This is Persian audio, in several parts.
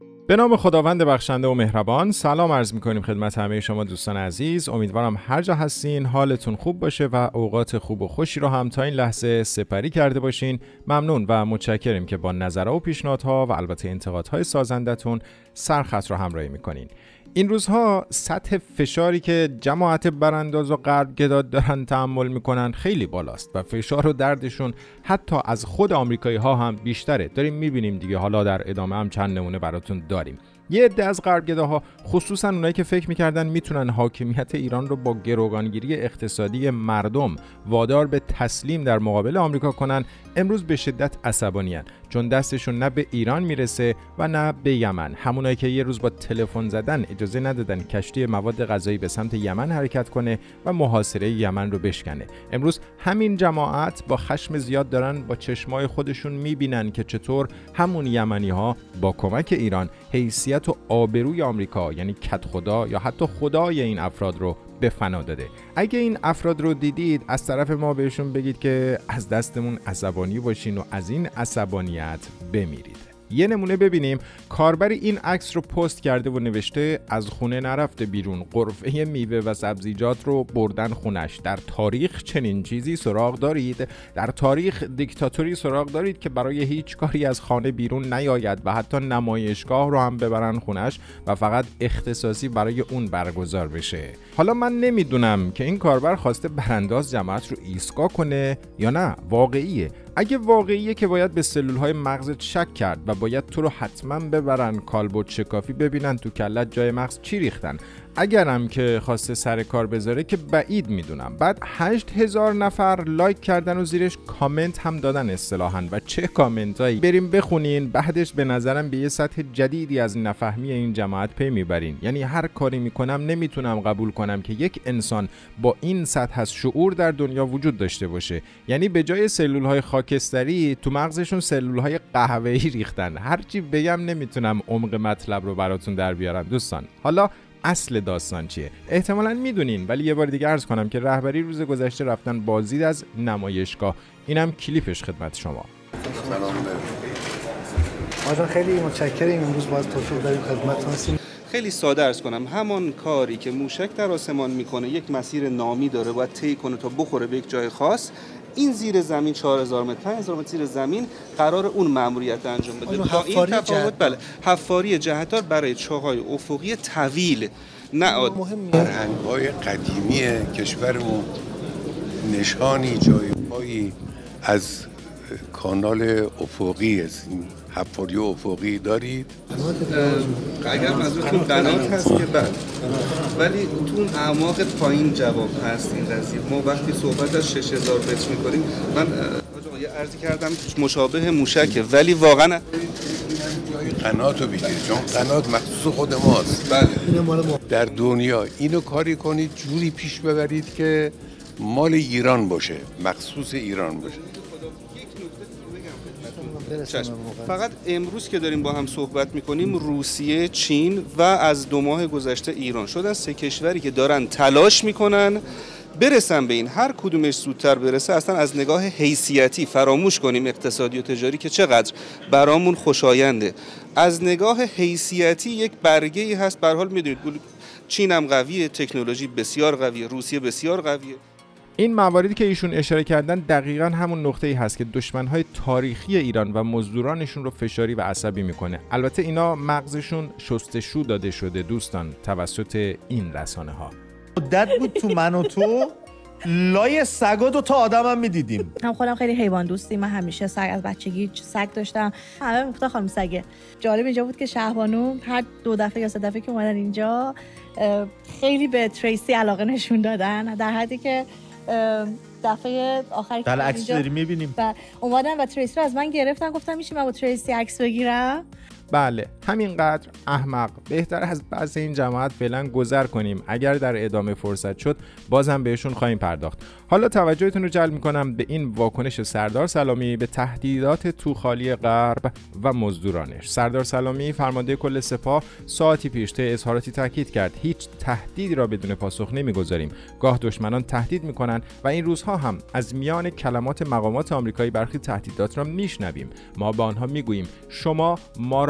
به نام خداوند بخشنده و مهربان، سلام عرض می‌کنیم خدمت همه شما دوستان عزیز. امیدوارم هر جا هستین حالتون خوب باشه و اوقات خوب و خوشی رو هم تا این لحظه سپری کرده باشین. ممنون و متشکریم که با نظرها و پیشنهادها و البته انتقادهای سازندتون سرخط رو همراهی می‌کنین. این روزها سطح فشاری که جماعت برانداز و غربگرا دارن تحمل میکنن خیلی بالاست و فشار و دردشون حتی از خود آمریکایی ها هم بیشتره. داریم میبینیم دیگه، حالا در ادامه هم چند نمونه براتون داریم. یه عده از غربگراها، خصوصا اونایی که فکر میکردن میتونن حاکمیت ایران رو با گروگانگیری اقتصادی مردم وادار به تسلیم در مقابل آمریکا کنن، امروز به شدت عصبانیان، چون دستشون نه به ایران میرسه و نه به یمن. همونایی که یه روز با تلفن زدن اجازه ندادن کشتی مواد غذایی به سمت یمن حرکت کنه و محاصره یمن رو بشکنه، امروز همین جماعت با خشم زیاد دارن با چشمای خودشون میبینن که چطور همون یمنی‌ها با کمک ایران حیثیت و آبروی آمریکا، یعنی کد خدا یا حتی خدای این افراد رو به فنا داده. اگه این افراد رو دیدید، از طرف ما بهشون بگید که از دستمون عصبانی باشین و از این عصبانیت بمیرید. یه نمونه ببینیم. کاربری این عکس رو پست کرده و نوشته از خونه نرفته بیرون، غرفه میوه و سبزیجات رو بردن خونش. در تاریخ چنین چیزی سراغ دارید؟ در تاریخ دیکتاتوری سراغ دارید که برای هیچ کاری از خانه بیرون نیاید و حتی نمایشگاه رو هم ببرن خونش و فقط اختصاصی برای اون برگزار بشه؟ حالا من نمیدونم که این کاربر خواسته برانداز جماعت رو ایستگاه کنه یا نه واقعیه. اگه واقعیه که باید به سلولهای مغزت شک کرد و باید تو رو حتما ببرن کالبد شکافی ببینن تو کلت جای مغز چی ریختن. اگرم که خواسته سر کار بذاره که بعید میدونم. بعد 8000 نفر لایک کردن و زیرش کامنت هم دادن اصطلاحاً، و چه کامنتایی! بریم بخونین، بعدش به نظرم به یه سطح جدیدی از نفهمی این جماعت پی میبرین. یعنی هر کاری میکنم نمیتونم قبول کنم که یک انسان با این سطح از شعور در دنیا وجود داشته باشه. یعنی به جای سلولهای خاکستری تو مغزشون سلولهای قهوه‌ای ریختن. هرچی بگم نمیتونم عمق مطلب رو براتون در بیارم دوستان. حالا اصل داستان چیه؟ احتمالاً میدونین، ولی یه بار دیگه عرض کنم که رهبری روز گذشته رفتن بازدید از نمایشگاه. اینم کلیپش خدمت شما. سلام. خیلی متشکریم، امروز باز توفیق داریم خدمتتون هستیم. خیلی ساده عرض کنم، همان کاری که موشک در آسمان میکنه، یک مسیر نامی داره باید طی کنه تا بخوره به یک جای خاص. این زیر زمین 4000 متر 5000 متر زیر زمین قرار اون مأموریت انجام بده. با این تفاوت بله، حفاری جهتدار برای چاهای افقی طویل نه فرهنگ‌های قدیمی کشورمون نشانی جای پایی از کانال افقی است. حفاری افقی دارید؟ اگر منظورتون قنات هست که بله، ولی تو اون اعماق پایین جواب هست این قضیه. ما وقتی صحبت از 6000 متر می‌کنیم، من یه عرضی کردم مشابه موشکه، ولی واقعا قنات رو بگیرید، چون قنات مخصوص خود ماست. بله. در دنیا اینو کاری کنید جوری پیش ببرید که مال ایران باشه، مخصوص ایران باشه. فقط امروز که داریم با هم صحبت میکنیم، روسیه، چین و از 2 ماه گذشته ایران شدن 3 کشوری که دارن تلاش میکنن برسن به این. هر کدومش زودتر برسه، اصلا از نگاه حیثیتی فراموش کنیم اقتصادی و تجاری که چقدر برامون خوشاینده، از نگاه حیثیتی یک برگه‌ای هست. به هر حال میدونید چین هم قویه، تکنولوژی بسیار قویه، روسیه بسیار قویه. این مواردی که ایشون اشاره کردن دقیقاً همون نقطه‌ای هست که دشمن‌های تاریخی ایران و مزدورانشون رو فشاری و عصبی میکنه. البته اینا مغزشون شستشو داده شده دوستان توسط این رسانه‌ها. مدت بود تو من و تو لای سگا 2 تا آدمم میدیدیم. هم خودم خیلی حیوان دوستی، من همیشه سگ، از بچگی سگ داشتم. همه میگفتن خانم سگه. جالب اینجا بود که شهبانو هر 2 دفعه یا 3 دفعه که اومدن اینجا خیلی به تریسی علاقه نشون دادن، در حدی که دفعه آخری که عکس داریم میبینیم و اومدن و تریسی رو از من گرفتن، گفتم میشه من با تریسی عکس بگیرم؟ بله، همینقدر احمق. بهتر از بحث این جماعت فعلا گذر کنیم. اگر در ادامه فرصت شد بازم بهشون خواهیم پرداخت. حالا توجهتون رو جلب میکنم به این واکنش سردار سلامی به تهدیدات توخالی غرب و مزدورانش. سردار سلامی فرمانده کل سپاه ساعتی پیش طی اظهاراتی تاکید کرد هیچ تهدیدی را بدون پاسخ نمیگذاریم. گاه دشمنان تهدید میکنن و این روزها هم از میان کلمات مقامات آمریکایی برخی تهدیدات را میشنویم. ما به آنها میگوییم شما ما را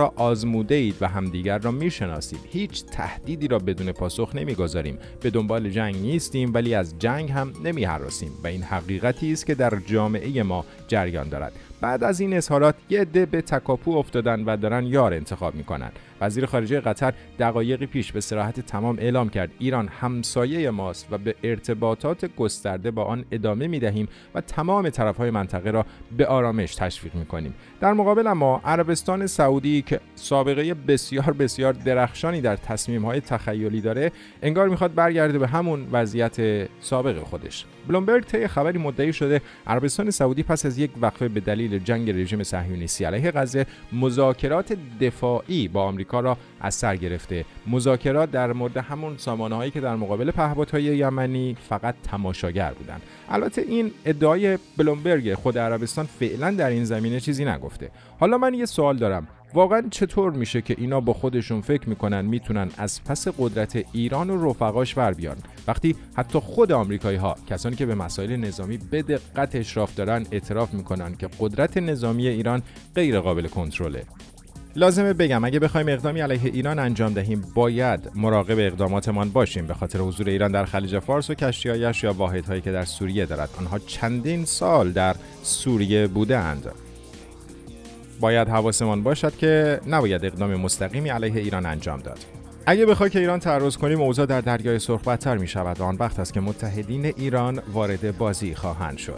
را آزموده اید و همدیگر را میشناسید. هیچ تهدیدی را بدون پاسخ نمیگذاریم. به دنبال جنگ نیستیم ولی از جنگ هم نمیهراسیم و این حقیقتی است که در جامعه ما جریان دارد. بعد از این اظهارات یه عده به تکاپو افتادن و دارن یار انتخاب میکنن. وزیر خارجه قطر دقایقی پیش به صراحت تمام اعلام کرد ایران همسایه ماست و به ارتباطات گسترده با آن ادامه میدهیم و تمام طرفهای منطقه را به آرامش تشویق میکنیم. در مقابل ما عربستان سعودی که سابقه بسیار درخشانی در تصمیم‌های تخیلی داره، انگار میخواد برگرده به همون وضعیت سابق خودش. بلومبرگ طی خبری مدعی شده عربستان سعودی پس از یک وقفه به دلیل جنگ رژیم صهیونیستی علیه غزه مذاکرات دفاعی با آمریکا را از سر گرفته. مذاکرات در مورد همون سامانه‌هایی که در مقابل پهپادهای یمنی فقط تماشاگر بودند. البته این ادعای بلومبرگ، خود عربستان فعلا در این زمینه چیزی نگفته. حالا من یه سوال دارم، واقعا چطور میشه که اینا با خودشون فکر میکنن میتونن از پس قدرت ایران و رفقاش بر بیان وقتی حتی خود آمریکایی ها، کسانی که به مسائل نظامی به دقت اشراف دارن، اعتراف میکنن که قدرت نظامی ایران غیر قابل کنترله؟ لازمه بگم اگه بخوایم اقدامی علیه ایران انجام دهیم باید مراقب اقداماتمان باشیم، به خاطر حضور ایران در خلیج فارس و کشتی‌هایش یا واحدهایی که در سوریه دارد. آنها چندین سال در سوریه بودند. باید حواسمان باشد که نباید اقدام مستقیمی علیه ایران انجام داد. اگه بخوای که ایران تعرض کنیم اوضاع در دریای سرخ بدتر می شود و آن وقت است که متحدین ایران وارد بازی خواهند شد.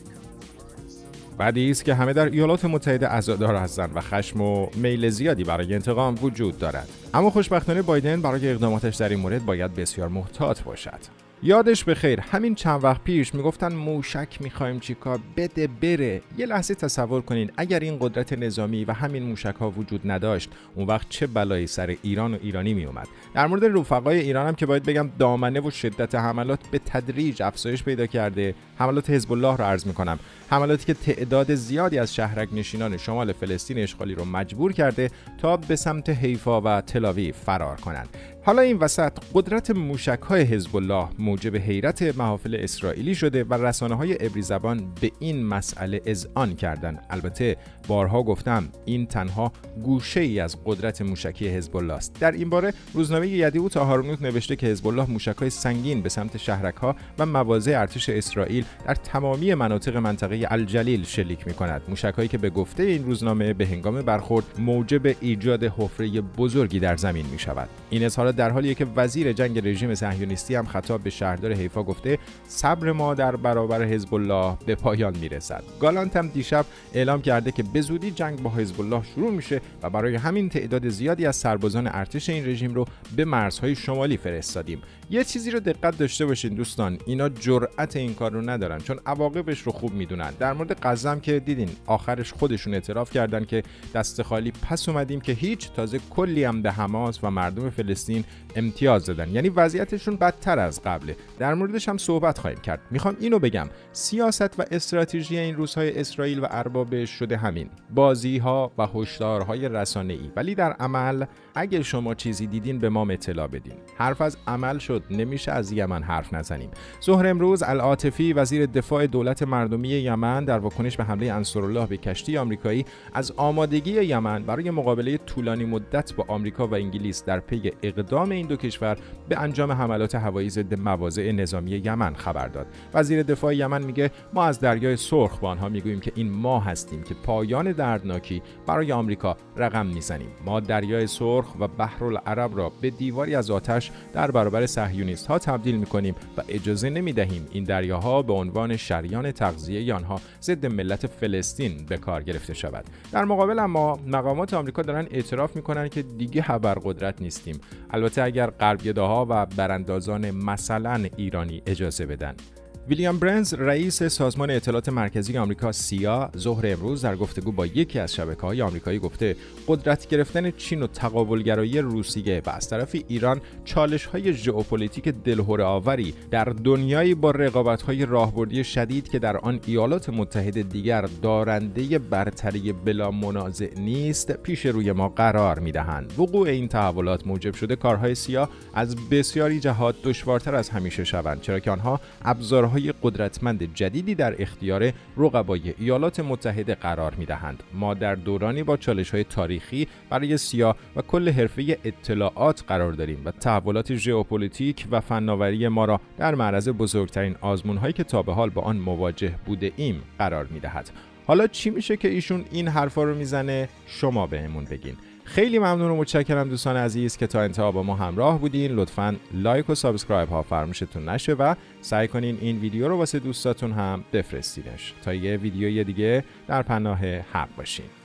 بعدی است که همه در ایالات متحده عزادار هستند و خشم و میل زیادی برای انتقام وجود دارد. اما خوشبختانه بایدن برای اقداماتش در این مورد باید بسیار محتاط باشد. یادش بخیر همین چند وقت پیش میگفتن موشک میخوایم چیکار، بده بره. یه لحظه تصور کنین اگر این قدرت نظامی و همین موشک ها وجود نداشت، اون وقت چه بلایی سر ایران و ایرانی میومد. در مورد رفقای ایران هم که باید بگم دامنه و شدت حملات به تدریج افزایش پیدا کرده. حملات حزب الله رو عرض میکنم، حملاتی که تعداد زیادی از شهرک نشینان شمال فلسطین اشغالی رو مجبور کرده تا به سمت حیفا و تل‌آویو فرار کنند. حالا این وسط قدرت موشک‌های حزب الله موجب حیرت محافل اسرائیلی شده و رسانه‌های عبری زبان به این مسئله اذعان کردند. البته بارها گفتم این تنها گوشه‌ای از قدرت موشکی حزب الله است. در این باره روزنامه یدیعوت هارونوت نوشته که حزب الله موشک‌های سنگین به سمت شهرک‌ها و مواضع ارتش اسرائیل در تمامی مناطق منطقه الجلیل شلیک می‌کند. موشک‌هایی که به گفته این روزنامه به هنگام برخورد موجب ایجاد حفره بزرگی در زمین می‌شود. این اظهارات در حالیه که وزیر جنگ رژیم صهیونیستی هم خطاب به شهردار حیفا گفته صبر ما در برابر حزب الله به پایان میرسد. گالانت هم دیشب اعلام کرده که به زودی جنگ با حزب الله شروع میشه و برای همین تعداد زیادی از سربازان ارتش این رژیم رو به مرزهای شمالی فرستادیم. یه چیزی رو دقت داشته باشین دوستان، اینا جرأت این کار رو ندارن چون عواقبش رو خوب میدونن. در مورد غزه هم که دیدین آخرش خودشون اعتراف کردن که دست خالی پس اومدیم که هیچ، تازه کلی هم به حماس و مردم فلسطین امتیاز دادن، یعنی وضعیتشون بدتر از قبله. در موردش هم صحبت خواهیم کرد. میخوام اینو بگم، سیاست و استراتژی این روزهای اسرائیل و اربابش شده همین بازی‌ها و هشدارهای رسانه‌ای، ولی در عمل اگه شما چیزی دیدین به ما اطلاع بدین. حرف از عمل شد، نمیشه از یمن حرف نزنیم. ظهر امروز العاطفی وزیر دفاع دولت مردمی یمن در واکنش به حمله انصارالله به کشتی آمریکایی از آمادگی یمن برای مقابله طولانی مدت با آمریکا و انگلیس در پی اقدام این دو کشور به انجام حملات هوایی ضد مواضع نظامی یمن خبر داد. وزیر دفاع یمن میگه ما از دریای سرخ با آنها میگوییم که این ما هستیم که پایان دردناکی برای آمریکا رقم میزنیم. ما دریای سرخ و بحرالعرب را به دیواری از آتش در برابر صهیونیست ها تبدیل میکنیم و اجازه نمیدهیم این دریاها به عنوان شریان تغذیه آنها ضد ملت فلسطین به کار گرفته شود. در مقابل اما مقامات آمریکا دارن اعتراف میکنن که دیگه ابرقدرت نیستیم، البته اگر غربی‌ها و براندازان مثلا ایرانی اجازه بدن. ویلیام برنز رئیس سازمان اطلاعات مرکزی آمریکا سیا ظهر امروز در گفتگو با یکی از شبکه‌های آمریکایی گفته قدرت گرفتن چین و تقابلگرایی روسیه و از طرف ایران چالش‌های ژئوپلیتیک دلهره‌آوری در دنیایی با رقابت‌های راهبردی شدید که در آن ایالات متحده دیگر دارنده برتری بلا منازع نیست پیش روی ما قرار می‌دهند. وقوع این تحولات موجب شده کارهای سیا از بسیاری جهات دشوارتر از همیشه شوند، چرا که آنها ابزارهای سلاح‌های قدرتمند جدیدی در اختیار رقبای ایالات متحده قرار می‌دهند. ما در دورانی با چالش‌های تاریخی برای سیا و کل حرفه اطلاعات قرار داریم و تحولات ژئوپلیتیک و فناوری ما را در معرض بزرگترین آزمون‌هایی که تا به حال با آن مواجه بوده ایم قرار می‌دهد. حالا چی میشه که ایشون این حرفا رو میزنه؟ شما بهمون بگین. خیلی ممنون و متشکرم دوستان عزیز که تا انتها با ما همراه بودین. لطفاً لایک و سابسکرایب ها فراموشتون نشه و سعی کنین این ویدیو رو واسه دوستاتون هم بفرستینش تا یه ویدیوی دیگه در پناه حق باشین.